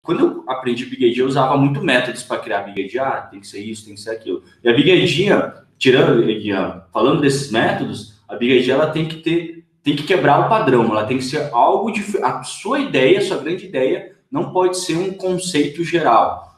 quando eu aprendi Big Idea, eu usava muito métodos para criar Big Idea. Tem que ser isso, tem que ser aquilo. E a Big Idea, falando desses métodos, a Big Idea ela tem que quebrar o padrão, ela tem que ser algo diferente. A sua ideia, a sua grande ideia, não pode ser um conceito geral.